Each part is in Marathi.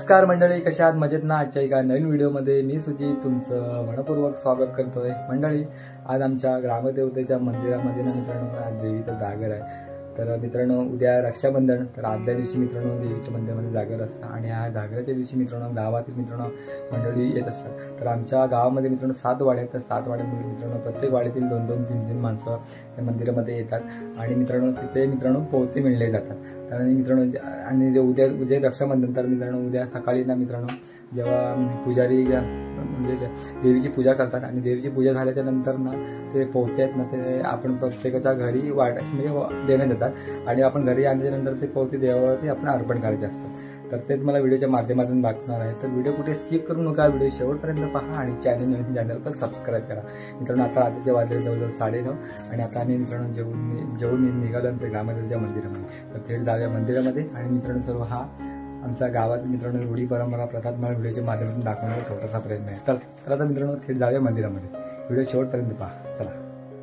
नमस्कार मंडळी, कशा आहात? मजेत ना? आजच्या एका नवीन व्हिडिओमध्ये मी सुजित तुमचं मनपूर्वक स्वागत करतोय. मंडळी, आज आमच्या ग्रामदेवतेच्या मंदिरामध्ये ना मित्रांनो, आज देवीचं जागर आहे. तर मित्रांनो, उद्या रक्षाबंधन, तर आदल्या दिवशी मित्रांनो देवीच्या मंदिरामध्ये जागर असतं आणि या जागराच्या दिवशी मित्रांनो गावातील मित्रांनो मंडळी येत असतात. तर आमच्या गावामध्ये मित्रांनो 7 वाड्या आहेत. तर 7 वाड्यामध्ये मित्रांनो प्रत्येक वाड्यातील 2-2, 3-3 माणसं या मंदिरामध्ये येतात आणि मित्रांनो तिथे मित्रांनो पोवते मिळले जातात. आणि मित्रांनो आणि उद्या रक्षाबंधन, तर मित्रांनो उद्या सकाळी ना मित्रांनो जेव्हा पुजारी म्हणजे देवीची पूजा करतात आणि देवीची पूजा झाल्याच्या नंतर ना ते पोवते आहेत ना ते आपण प्रत्येकाच्या घरी म्हणजे देण्यात येतात आणि आपण घरी आणल्यानंतर ते पोवते देवावरती आपण अर्पण करायचे असतात. तर तेच मला व्हिडिओच्या माध्यमातून दाखवणार आहे. तर व्हिडिओ कुठे स्किप करू नका, व्हिडिओ शेवटपर्यंत पहा आणि चॅनल पण सबस्क्राईब करा. मित्रांनो आता रात्रीचे वाजले जवळजवळ 9:30 आणि आता आम्ही मित्रांनो जेवून निघालो आमच्या ग्रामदेवतेच्या मंदिरामध्ये. तर थेट जाऊया मंदिरामध्ये आणि मित्रांनो सर्व हा आमच्या गावात मित्रांनो रूढी परंपरा प्रथा मला व्हिडिओच्या माध्यमातून दाखवण्याचा छोटासा प्रयत्न आहे. तर आता मित्रांनो थेट जाऊया मंदिरामध्ये, व्हिडिओ शेवटपर्यंत पहा. चला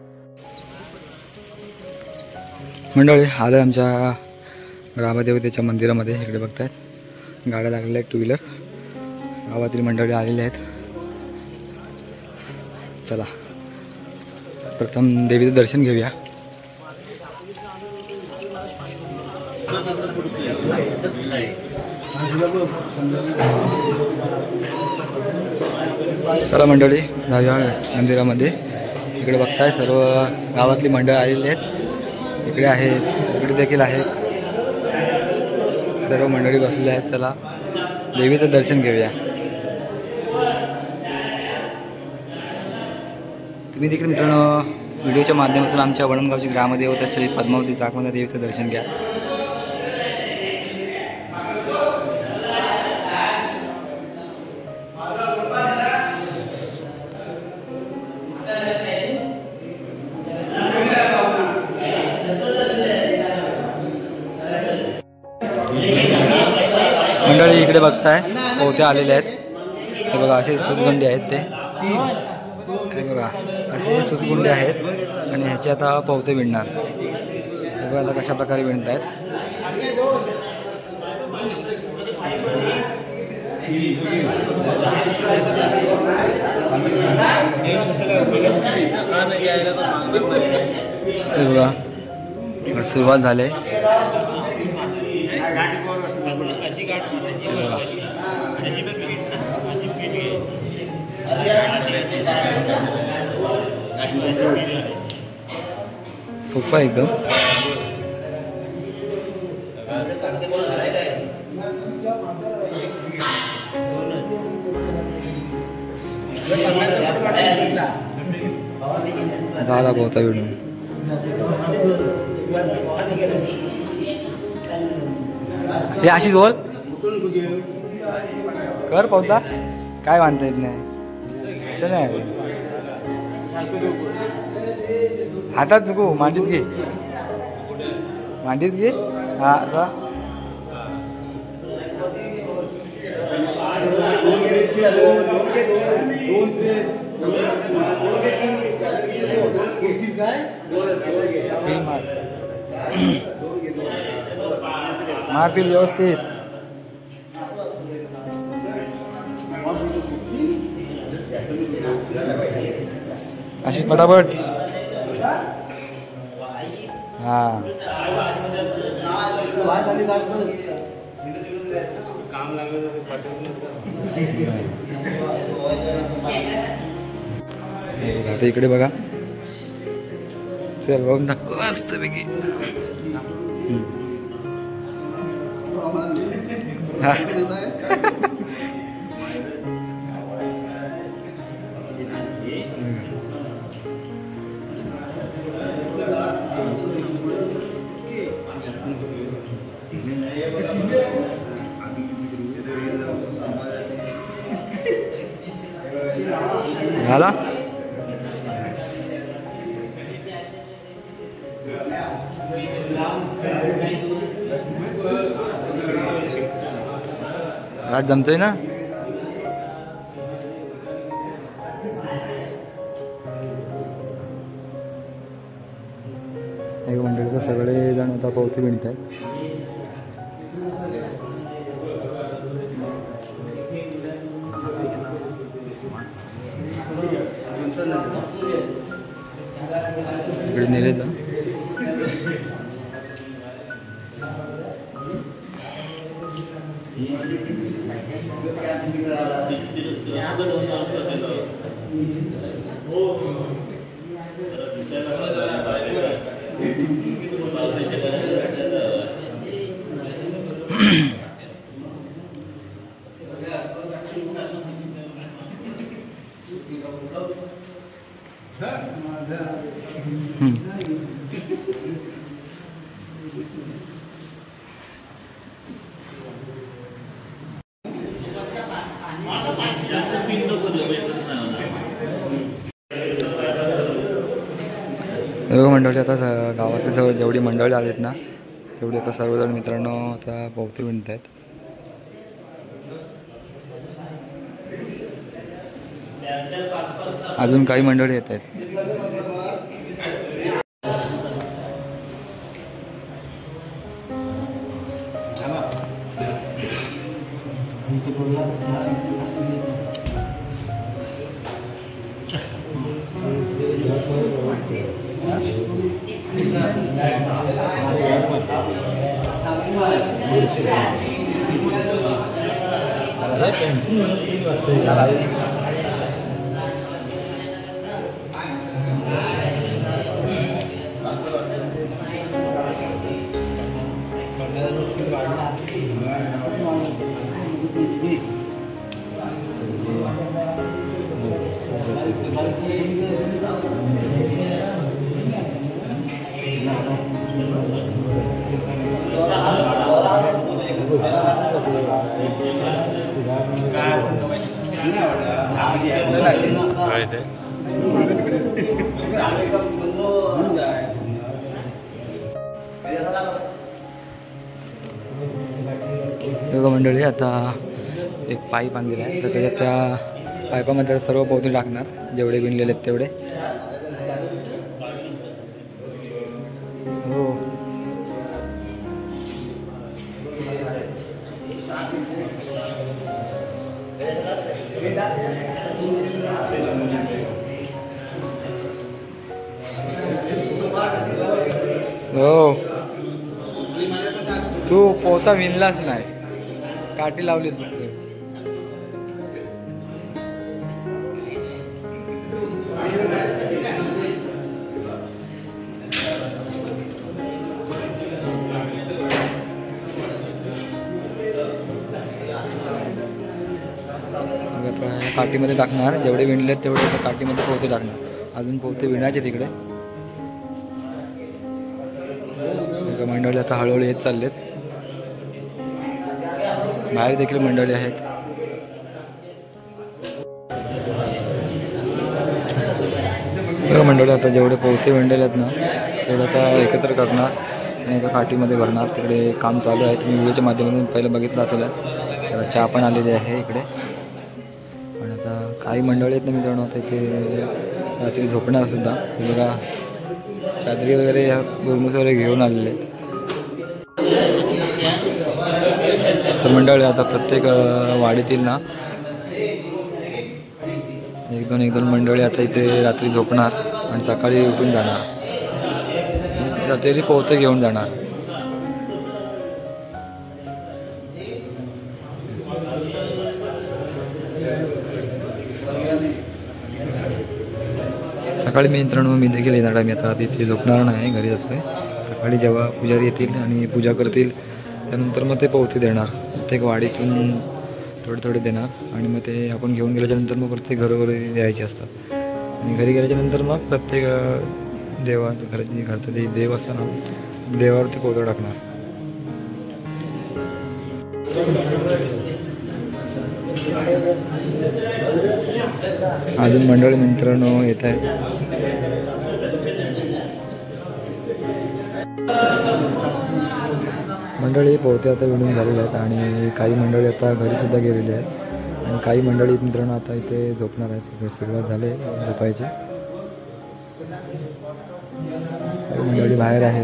मंडळी, आलं आमच्या ग्रामदेवतेच्या मंदिरामध्ये. इकडे बघतायत गाड्या लागलेल्या आहेत, 2 व्हीलर. गावातील मंडळी आलेले आहेत. चला प्रथम देवीचं दर्शन घेऊया. चला मंडळी जाऊया मंदिरामध्ये. इकडे बघताय सर्व गावातली मंडळ आलेली आहेत. इकडे आहेत, इकडे देखील आहेत, सर्व मंडळी बसलेले आहेत. चला देवीचं दर्शन घेऊया. तुम्ही देखील मित्रांनो व्हिडिओच्या माध्यमातून आमच्या वळणगावची ग्रामदेवता श्री पद्मावती चाकवंदा देवीचं दर्शन घ्या. मंडळी इकडे बघताय पोहते आलेले आहेत. हे बघा असे सुतगुंडे आहेत. ते बघा असे सुतगुंडे आहेत आणि ह्याचे आता पोहते विणणार. हे बघा आता कशा प्रकारे विणत आहेत. हे बघा सुरुवात झाली. सोपा एकदम. झाला पोहता विणून. हे अशीच बोल कर पोहता, काय बांधता येत नाही असं नाही. हातात नको, मांडीत घे, मांडीत घे. हा असा मार पिल व्यवस्थित. अशीच पटापट. हा आता इकडे बघा. चल बघून दाखव मस्त पैकी. हा झाला. आज जमतोय ना. एक मंडळी तर सगळे जण आता पोहते विणत आहेत. इकडे नेलेलं मंडळी. आता गावातली सर्व जेवढी मंडळी आलीत ना तेवढी आता सर्वजण मित्रांनो आता पावती विणत आहेत. अजून काही मंडळी येत आहेत. मंडळी आता एक पाईप आणलेला आहे तर त्याच्यात त्या पाईपामध्ये सर्व पोती टाकणार जेवढे विणलेले आहेत तेवढे. हो हो तू पोता विणलाच नाही, काठी लावलीस फक्त. काठीमध्ये टाकणार जेवढे विणले तेवढे त्या काठीमध्ये पोते टाकणार. अजून पोते विणायचे तिकडे. मंडळी आता हळूहळू येत चाललेत. बाहेर देखील मंडळी आहेत. मंडळी आता जेवढे पोते विणलेले आहेत ना तेवढे आता एकत्र करणार आणि एका काठीमध्ये भरणार. तिकडे काम चालू आहे. तुम्ही व्हिडिओच्या माध्यमातून पहिलं बघितलं असेल. त्याला चहा पण आलेली आहे इकडे. पण आता काही मंडळी आहेत ना मित्रांनो आता इथे रात्री झोपणार सुद्धा. बघा चादरी वगैरे बुरमुस वगैरे घेऊन आलेले आहेत. तर मंडळी आता प्रत्येक वाडीतील ना एक दोन मंडळी आता इथे रात्री झोपणार आणि सकाळी उठून जाणार. रात्री पोते घेऊन जाणार. सकाळी मी देखील येणार आहे. मी आता तिथे झोपणार नाही, घरी जातो आहे. सकाळी जेव्हा पुजारी येतील आणि पूजा करतील त्यानंतर मग ते पोते देणार. प्रत्येक वाडीतून थोडे थोडे देणार आणि मग ते आपण घेऊन गेल्याच्यानंतर मग प्रत्येक घरोघरी द्यायचे असतात. आणि घरी गेल्याच्यानंतर मग प्रत्येक घरचं जे देव असतं ना देवावरती पोतं टाकणार. अजून मंडळी मित्रांनो येत आहे. मंडळी पोते आता विणून झालेले आहेत आणि काही मंडळी आता घरीसुद्धा गेलेली आहेत आणि काही मंडळी मित्रांनो आता इथे झोपणार आहेत. सुरुवात झाली झोपायची. मंडळी बाहेर आहेत.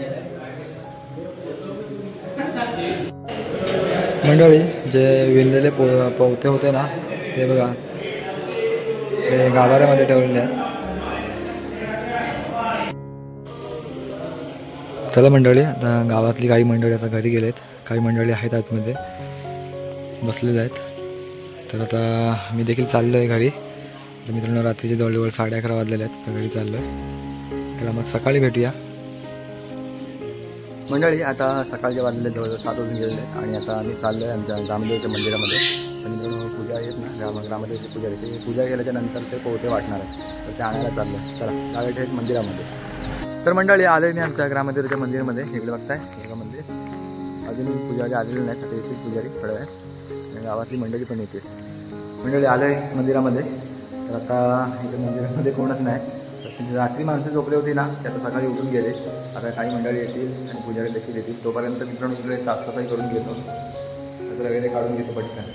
मंडळी जे विणलेले पोते होते ना ते बघा ते गाभाऱ्यामध्ये ठेवलेले आहेत. चला मंडळी, आता गावातली काही मंडळी आता घरी गेलेत, काही मंडळी आहेत आतमध्ये बसलेले आहेत. तर आता मी देखील चाललो आहे घरी. तर मित्रांनो रात्रीचे जवळजवळ 11:30 वाजलेले आहेत, तर घरी चाललो आहे. तर मग सकाळी भेटूया मंडळी. आता सकाळचे वाजलेले जवळजवळ 7 वाजून गेलेले आहेत आणि आता आम्ही चाललो आहे आमच्या ग्रामदेवच्या मंदिरामध्ये. तर मित्रांनो पूजा आहेत ना, ग्रामदेवची पूजा आहे, ते पूजा केल्याच्या नंतर ते पोहते वाटणार आहे, तर ते आणायला चाललं आहे. चला जाऊया थेट मंदिरामध्ये. तर मंडळी आले मी आमच्या ग्रामदेवच्या मंदिरमध्ये. इकडे बघताय हे मंदिर, अजून पुजारी आलेले नाहीत, आता येतील पुजारी थोड्या वेळ. गावातली मंडळी पण येते. मंडळी आलं आहे मंदिरामध्ये. तर आता इकडे मंदिरामध्ये कोणच नाही. तर रात्री माणसं झोपली होती ना, ते आता सकाळी उठून गेले. आता काही मंडळी येतील आणि पुजारी देखील येतील. तोपर्यंत मित्रांनो इकडे साफसफाई करून घेतो, कचरा वगैरे काढून घेतो पटकन.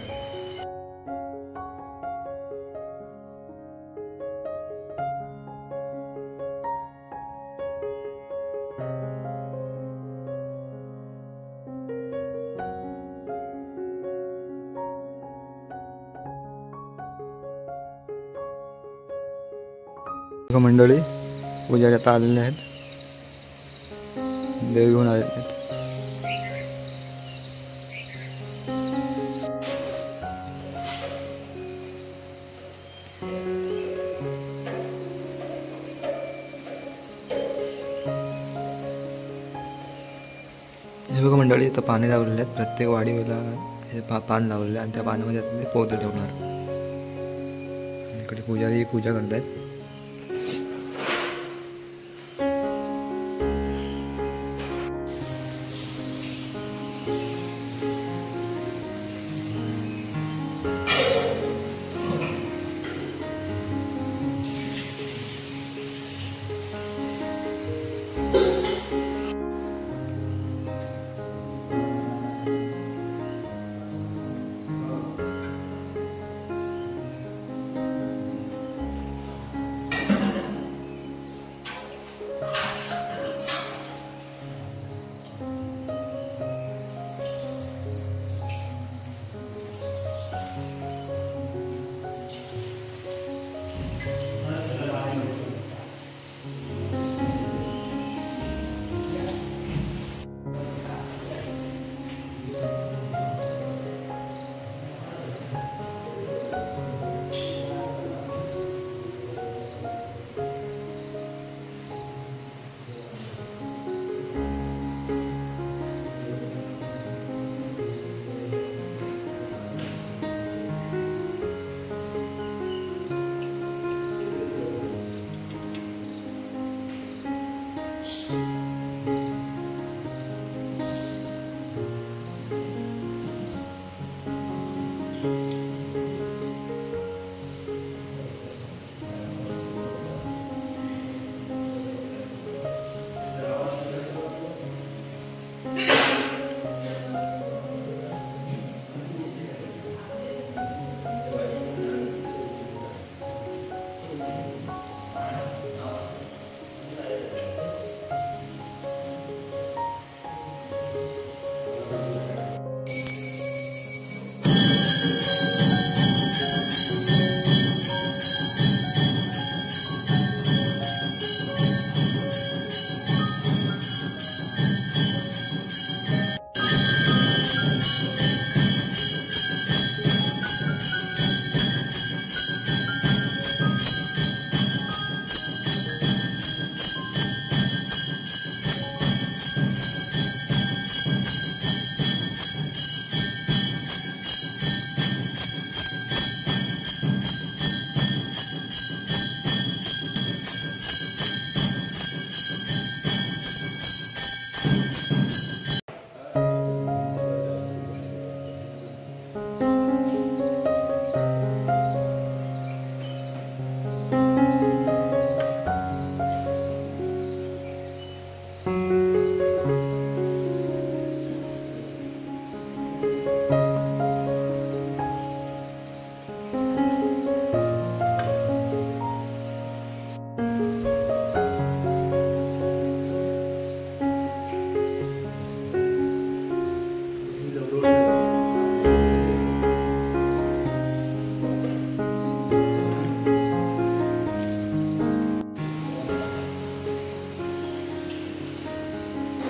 मंडळी पुजारी आता आलेले आहेत, देव घेऊन आलेले आहेत. हे बघा मंडळी, आता पाणी लावलेले आहेत. प्रत्येक वाडीला हे पान लावलेलं आहे आणि त्या पाण्यामध्ये ते पोते ठेवणार. इकडे पुजारी पूजा करत आहेत.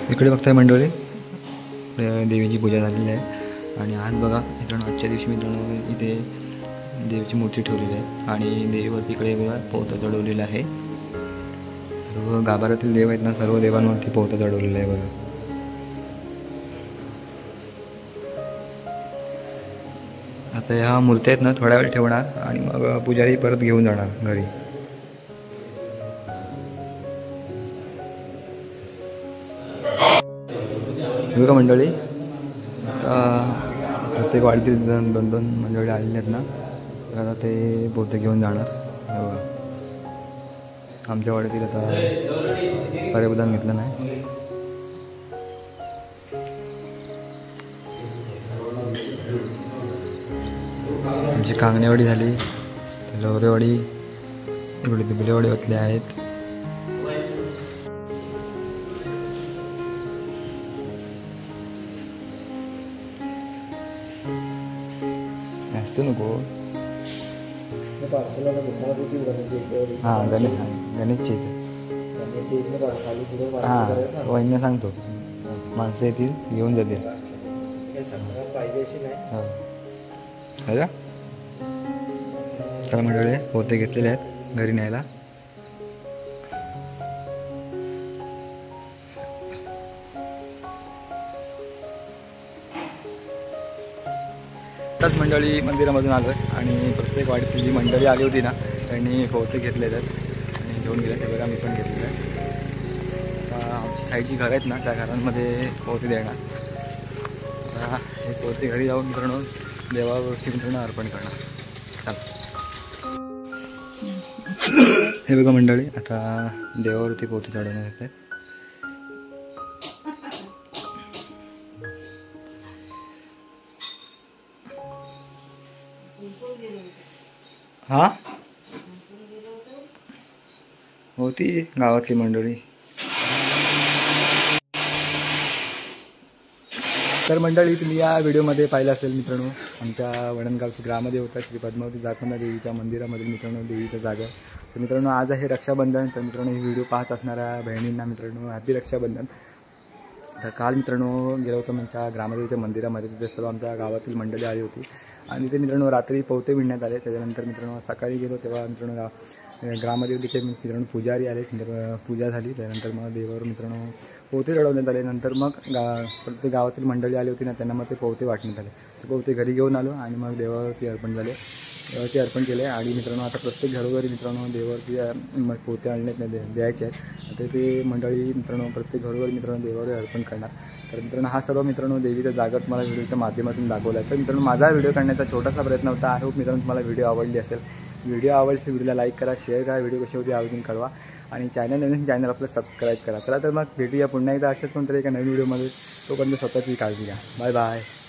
इकडे बघताय मंडळी देवीची पूजा झालेली आहे आणि आज बघा मित्रांनो आजच्या दिवशी मित्रांनो इथे देवीची मूर्ती ठेवलेली आहे आणि देवीवरती इकडे बघा पोहता चढवलेला आहे. सर्व गाभाऱ्यातील देव आहेत ना सर्व देवांवरती पोहता चढवलेला आहे बघा. आता ह्या मूर्त्या आहेत ना थोड्या वेळ ठेवणार आणि मग पुजारी परत घेऊन जाणार घरी. बघा मंडळी आता प्रत्येक वाडीतील दोन दोन मंडळी आलेले आहेत ना तर आता ते पोते घेऊन जाणार. बघा आमच्या वाडीतील आता पर्यबदान घेतलं नाही. आमची कांगणेवाडी झाली, लवरेवाडी, इकडे दुबलेवाडी ओतले आहेत. असं नको हां गणेशच्या इथे हां वहिनी सांगतो माणसं येतील घेऊन जातील. हो चला मंडळी पोते घेतलेले आहेत घरी न्यायला. आताच मंडळी मंदिरामधून आलो आहे आणि प्रत्येक वाडीतली जी मंडळी आली होती ना त्यांनी पोते घेतले आहेत आणि घेऊन गेले. ते बघा मी पण घेतलेलं आहे. आमची साईडची घरं आहेत ना त्या घरांमध्ये पोते देणार. हे पोते घरी जाऊन मित्रांनो देवावरती मित्रांनो अर्पण करणार. चला हे बघा मंडळी आता देवावरती पोते चढवण्यात येत आहेत. हां होती गावातली मंडळी. तर मंडळी तुम्ही या व्हिडिओमध्ये पाहिलं असेल मित्रांनो आमच्या वडणगावची ग्रामदेवता श्री पद्मावती जाखंडा देवीच्या मंदिरामधील मित्रांनो देवीचं जागर. तर मित्रांनो आज आहे रक्षाबंधन. तर मित्रांनो ही व्हिडिओ पाहत असणाऱ्या बहिणींना मित्रांनो हॅपी रक्षाबंधन. तर काल मित्रांनो गेलो होतो आमच्या ग्रामदेवीच्या मंदिरामध्ये. तिथे सर्व आमच्या गावातील मंडळी आली होती आणि ते मित्रांनो रात्री पोहते विणण्यात आले. त्याच्यानंतर मित्रांनो सकाळी गेलो तेव्हा मित्रांनो ग्रामदेवतेचे मित्रांनो पुजारी आले. पूजा झाली त्यानंतर मग देवावर मित्रांनो पोहते चढवण्यात आले. नंतर मग प्रत्येक गावातील मंडळी आली होती ना त्यांना मग ते पोहते वाटण्यात आले. ते पोहते घरी घेऊन आलो आणि मग देवावरती अर्पण झाले. देवावरती अर्पण केले आणि मित्रांनो आता प्रत्येक घरोघरी मित्रांनो देवावरती पोहते आणण्यात द्यायचे आहेत. आता ते मंडळी मित्रांनो प्रत्येक घरोघरी मित्रांनो देवावर अर्पण करणार. तर मित्रांनो हा सर्व मित्रांनो देवीचा जागर तुम्हाला व्हिडिओच्या माध्यमातून दाखवला आहे. तर मित्रांनो माझा व्हिडिओ करण्याचा छोटासा प्रयत्न होता. आय होप मित्रांनो तुम्हाला व्हिडिओ आवडली असेल. व्हिडिओ आवडली व्हिडिओला लाईक करा, शेअर करा, व्हिडिओ कशी होती आवर्जून कळवा आणि चॅनल आपलं सबस्क्राईब करा. चला तर मग भेटूया पुन्हा एकदा अशाच कोणतरी एका नवीन व्हिडिओमध्ये. तोपर्यंत स्वतःची काळजी घ्या. Bye bye.